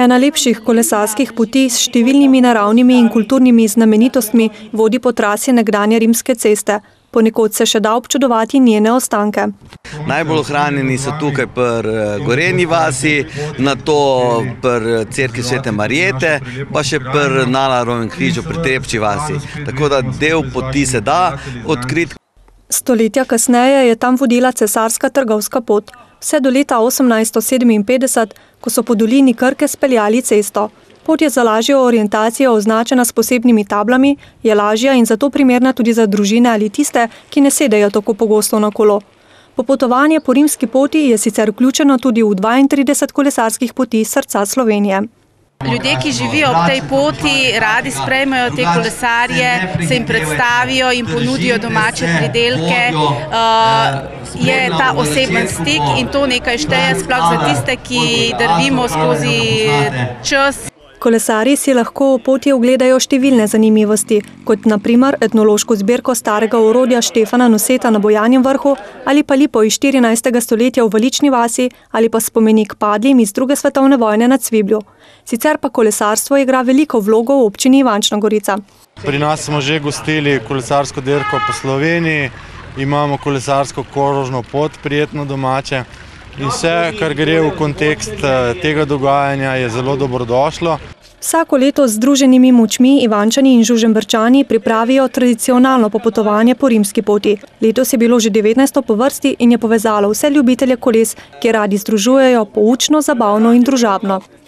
Ena lepših kolesarskih poti s številnimi naravnimi in kulturnimi znamenitostmi vodi po trasi nekdanje rimske ceste. Ponekod se še da občudovati njene ostanke. Najbolj ohranjeni so tukaj pri Gorenji vasi, nato pri cerkvi Svete Marjete, pa še pri Nalarovem križu pri Trepči vasi. Tako da del poti se da odkriti. Stoletja kasneje je tam vodila cesarska trgovska pot, vse do leta 1857, ko so po dolini Krke speljali cesto. Pot je za lažjo orientacijo označena s posebnimi tablami, je lažja in zato primerna tudi za družine ali tiste, ki ne sedejo tako pogosto na kolo. Popotovanje po rimski poti je sicer vključeno tudi v 32 kolesarskih poti srca Slovenije. Ljudje, ki živijo ob tej poti, radi sprejmejo te kolesarje, se jim predstavijo in ponudijo domače pridelke. Je ta oseben stik in to nekaj šteje, sploh za tiste, ki drvimo skozi čas. Kolesarji si lahko o poti ogledajo številne zanimivosti, kot na primer etnološko zbirko starega orodja Štefana Noseta na Bojanjem vrhu ali pa lipo iz 14. stoletja v Valični vasi ali pa spomenik padlim iz 2. svetovne vojne na Cviblju. Sicer pa kolesarstvo igra veliko vlogo v občini Ivančna Gorica. Pri nas smo že gostili kolesarsko dirko po Sloveniji, imamo kolesarsko krožno pot, prijetno domače. In vse, kar gre v kontekst tega dogajanja, je zelo dobrodošlo. Vsako leto z združenimi močmi Ivančani in Žužemberčani pripravijo tradicionalno popotovanje po rimski poti. Letos je bilo že 19. po vrsti in je povezalo vse ljubitelje koles, ki radi združujejo poučno, zabavno in družabno.